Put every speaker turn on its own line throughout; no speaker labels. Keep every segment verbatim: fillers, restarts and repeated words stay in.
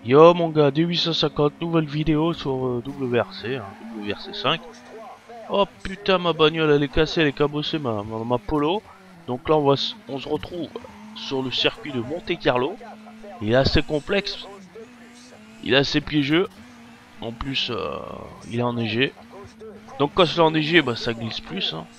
Yo mon gars, D huit cent cinquante, nouvelle vidéo sur euh, W R C, hein, W R C cinq. Oh putain, ma bagnole elle est cassée, elle est cabossée, ma, ma, ma Polo. Donc là on, va, on se retrouve sur le circuit de Monte Carlo. Il est assez complexe, il est assez piégeux. En plus euh, il est enneigé. Donc quand c'est enneigé, bah ça glisse plus. Hein.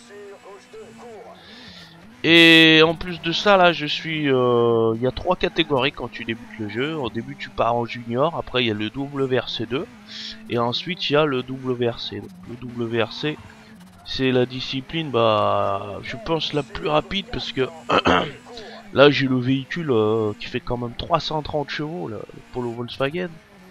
Et en plus de ça, là, je suis... Euh, il y a trois catégories quand tu débutes le jeu. Au début, tu pars en junior. Après, il y a le W R C deux. Et ensuite, il y a le W R C. Donc, le W R C, c'est la discipline, bah, je pense la plus rapide. Parce que là, j'ai le véhicule euh, qui fait quand même trois cent trente chevaux, là, le Polo Volkswagen.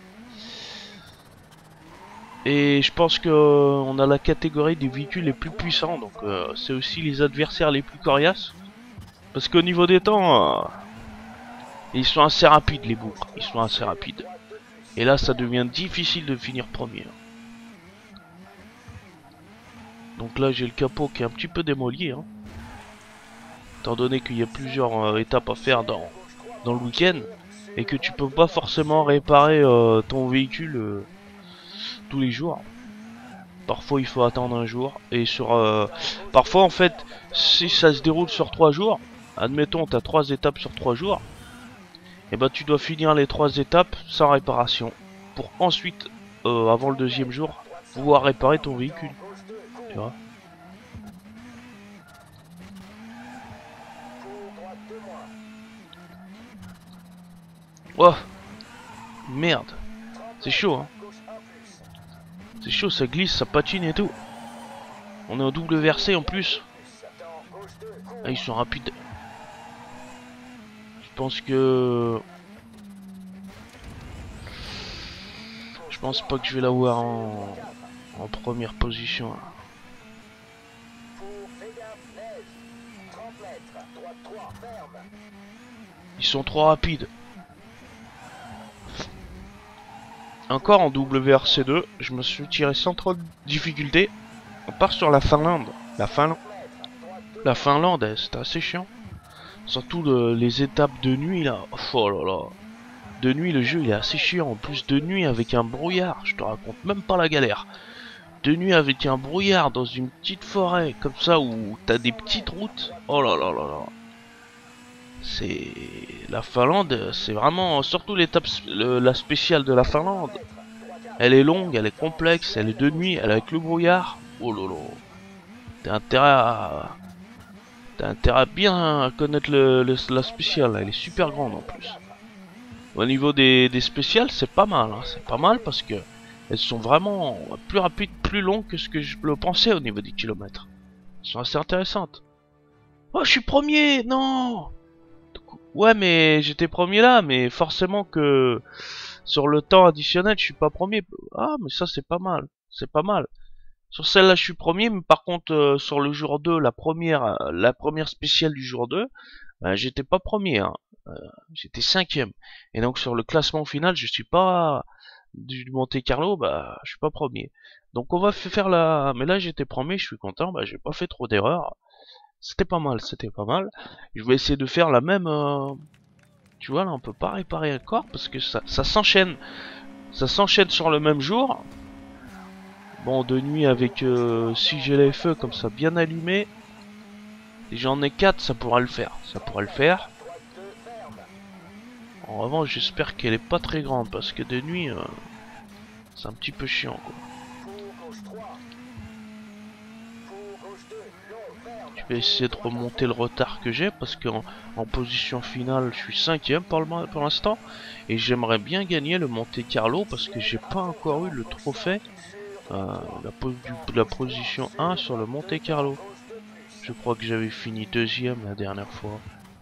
Et je pense que euh, on a la catégorie des véhicules les plus puissants. Donc, euh, c'est aussi les adversaires les plus coriaces. Parce qu'au niveau des temps... Euh, ils sont assez rapides les bourgs, ils sont assez rapides. Et là ça devient difficile de finir premier. Donc là j'ai le capot qui est un petit peu démoli. Hein. Étant donné qu'il y a plusieurs euh, étapes à faire dans, dans le week-end. Et que tu peux pas forcément réparer euh, ton véhicule euh, tous les jours. Parfois il faut attendre un jour. Et sur euh, parfois en fait si ça se déroule sur trois jours. Admettons tu as trois étapes sur trois jours. Et bah tu dois finir les trois étapes sans réparation. Pour ensuite, euh, avant le deuxième jour, pouvoir réparer ton véhicule. Tu vois. Oh merde. C'est chaud hein. C'est chaud, ça glisse, ça patine et tout. On est en double versé en plus. Ah, ils sont rapides. Je pense que... Je pense pas que je vais l'avoir en... en première position. Ils sont trop rapides. Encore en W R C deux, je me suis tiré sans trop de difficultés. On part sur la Finlande. La Finlande, la Finlande, c'était assez chiant. Surtout le, les étapes de nuit là. Oh là là. De nuit, le jeu il est assez chiant. En plus de nuit avec un brouillard, je te raconte même pas la galère. De nuit avec un brouillard dans une petite forêt comme ça où t'as des petites routes. Oh là là là là. C'est la Finlande, c'est vraiment surtout l'étape la spéciale de la Finlande. Elle est longue, elle est complexe, elle est de nuit, elle est avec le brouillard. Oh là là. T'as intérêt à T'as intérêt à bien connaître le, le, la spéciale, elle est super grande en plus. Au niveau des, des spéciales, c'est pas mal, hein. C'est pas mal parce que elles sont vraiment plus rapides, plus longues que ce que je le pensais au niveau des kilomètres. Elles sont assez intéressantes. Oh, je suis premier, non. Ouais, mais j'étais premier là, mais forcément que sur le temps additionnel, je suis pas premier. Ah, mais ça c'est pas mal, c'est pas mal. Sur celle-là, je suis premier, mais par contre, euh, sur le jour deux, la première, euh, la première spéciale du jour deux, euh, j'étais pas premier, hein. Euh, j'étais cinquième. Et donc sur le classement final, je suis pas du Monte Carlo, bah, je suis pas premier. Donc on va faire la, mais là j'étais premier, je suis content, bah j'ai pas fait trop d'erreurs. C'était pas mal, c'était pas mal. Je vais essayer de faire la même. Euh... Tu vois là, on peut pas réparer encore parce que ça, ça s'enchaîne, ça s'enchaîne sur le même jour. Bon, de nuit avec euh, si j'ai les feux comme ça bien allumés, et j'en ai quatre, ça pourra le faire. Ça pourra le faire. En revanche, j'espère qu'elle est pas très grande parce que de nuit, euh, c'est un petit peu chiant quoi. Je vais essayer de remonter le retard que j'ai parce qu'en en position finale, je suis cinquième pour l'instant et j'aimerais bien gagner le Monte Carlo parce que j'ai pas encore eu le trophée. Euh, la, po du, la position un sur le Monte Carlo. Je crois que j'avais fini deuxième la dernière fois.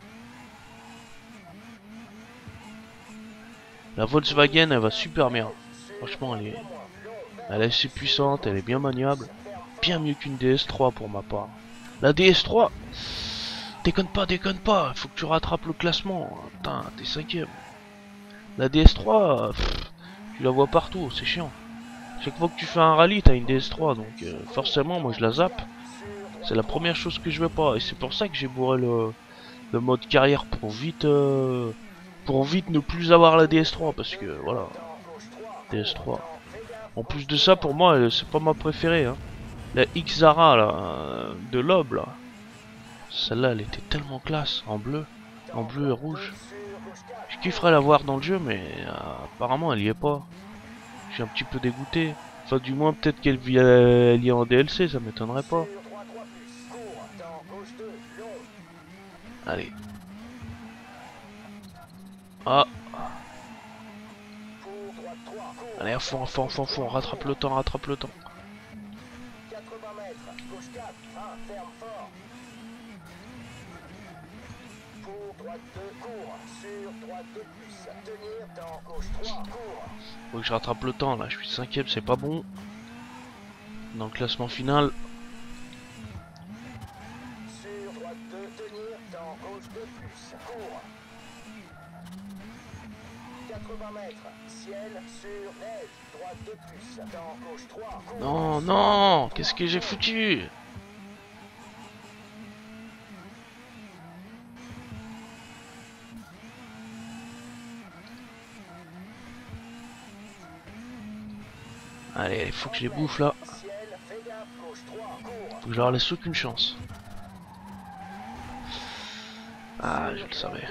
La Volkswagen elle va super bien. Franchement elle est, elle est assez puissante, elle est bien maniable. Bien mieux qu'une D S trois pour ma part. La D S trois, déconne pas, déconne pas, faut que tu rattrapes le classement. Putain, t'es cinquième. La D S trois, pff, tu la vois partout, c'est chiant. Chaque fois que tu fais un rallye, t'as une D S trois, donc euh, forcément, moi je la zappe. C'est la première chose que je veux pas, et c'est pour ça que j'ai bourré le, le mode carrière pour vite, euh, pour vite ne plus avoir la D S trois parce que voilà, D S trois. En plus de ça, pour moi, c'est pas ma préférée. Hein. La Xara là, euh, de l'Aube là. Celle-là, elle était tellement classe en bleu, en bleu et rouge. Je kifferais la voir dans le jeu, mais euh, apparemment, elle y est pas. Je suis un petit peu dégoûté. Enfin, du moins, peut-être qu'elle y est en D L C, ça m'étonnerait pas. Allez. Ah. Allez, à fond, à fond, à fond, à fond, rattrape le temps, rattrape le temps. Faut que je rattrape le temps là, je suis cinquième, c'est pas bon. Dans le classement final. Non, non, qu'est-ce que j'ai foutu? Allez, il faut que je les bouffe là. Faut que je leur laisse aucune chance. Ah, je le savais.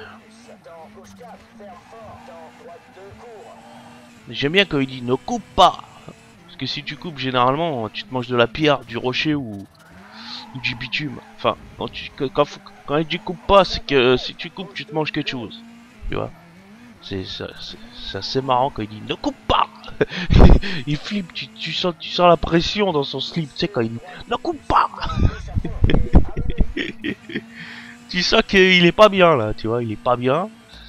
J'aime bien quand il dit ne coupe pas. Parce que si tu coupes, généralement, tu te manges de la pierre, du rocher ou, ou du bitume. Enfin, quand, tu, quand, quand il dit coupe pas, c'est que si tu coupes, tu te manges quelque chose. Tu vois? C'est assez marrant quand il dit ne coupe pas. Il flippe, tu, tu, sens, tu sens la pression dans son slip, tu sais, quand il dit ne coupe pas. Tu sens qu'il est pas bien là, tu vois, il est pas bien.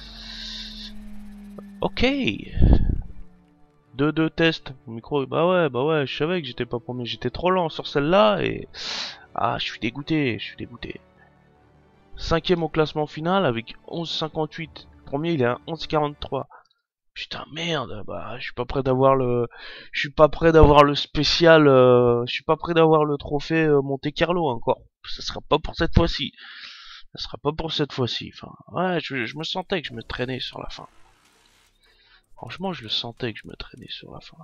Ok. deux deux tests. Micro, bah ouais, bah ouais, je savais que j'étais pas premier, j'étais trop lent sur celle-là et... Ah, je suis dégoûté, je suis dégoûté. Cinquième au classement final avec onze cinquante-huit. Premier, il est à onze quarante-trois. Putain, merde, bah je suis pas prêt d'avoir le... Je suis pas prêt d'avoir le spécial... Euh... Je suis pas prêt d'avoir le trophée euh, Monte Carlo encore. Ça sera pas pour cette fois-ci. Ça sera pas pour cette fois-ci. Enfin, ouais, je, je me sentais que je me traînais sur la fin. Franchement, je le sentais que je me traînais sur la fin.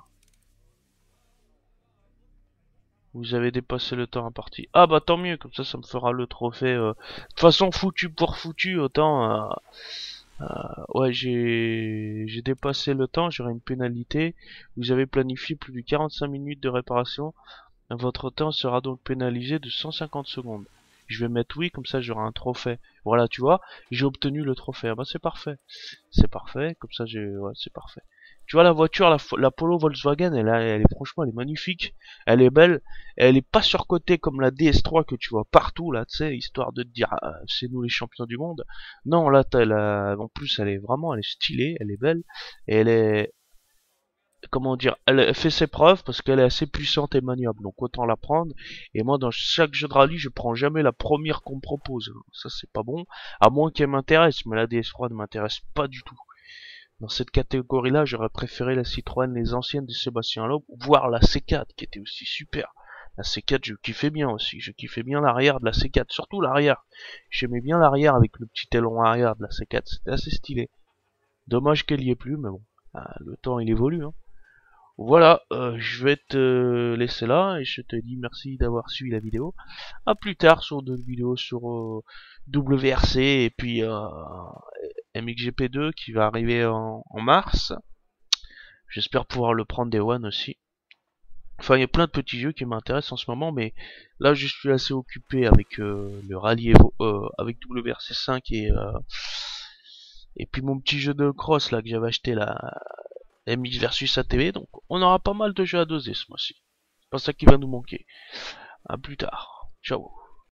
Vous avez dépassé le temps imparti. Ah bah tant mieux, comme ça, ça me fera le trophée. Euh... De toute façon, foutu pour foutu, autant... Euh... Euh, ouais, j'ai j'ai dépassé le temps, j'aurai une pénalité. Vous avez planifié plus de quarante-cinq minutes de réparation. Votre temps sera donc pénalisé de cent cinquante secondes. Je vais mettre oui, comme ça j'aurai un trophée. Voilà, tu vois, j'ai obtenu le trophée. Ah bah c'est parfait. C'est parfait, comme ça j'ai... Ouais, c'est parfait. Tu vois la voiture, la, la Polo Volkswagen, elle, elle est franchement, elle est magnifique. Elle est belle. Elle est pas surcotée comme la D S trois que tu vois partout là, tu sais, histoire de te dire ah, c'est nous les champions du monde. Non, là, t'as la... en plus, elle est vraiment, elle est stylée, elle est belle, et elle est, comment dire, elle fait ses preuves parce qu'elle est assez puissante et maniable, donc autant la prendre. Et moi, dans chaque jeu de rallye, je prends jamais la première qu'on me propose. Ça, c'est pas bon, à moins qu'elle m'intéresse, mais la D S trois ne m'intéresse pas du tout. Dans cette catégorie-là, j'aurais préféré la Citroën, les anciennes de Sébastien Loeb, voire la C quatre, qui était aussi super. La C quatre, je kiffais bien aussi. Je kiffais bien l'arrière de la C quatre, surtout l'arrière. J'aimais bien l'arrière avec le petit aileron arrière de la C quatre. C'était assez stylé. Dommage qu'elle y ait plus, mais bon, ah, le temps il évolue. Hein. Voilà, euh, je vais te laisser là et je te dis merci d'avoir suivi la vidéo. A plus tard sur d'autres vidéos sur euh, W R C et puis euh, M X G P deux qui va arriver en, en mars. J'espère pouvoir le prendre des One aussi. Enfin, il y a plein de petits jeux qui m'intéressent en ce moment, mais là je suis assez occupé avec euh, le rallye Evo, euh, avec W R C cinq et euh, et puis mon petit jeu de cross là que j'avais acheté là, M X versus A T V. Donc on aura pas mal de jeux à doser ce mois-ci. C'est pas ça qui va nous manquer. À plus tard. Ciao.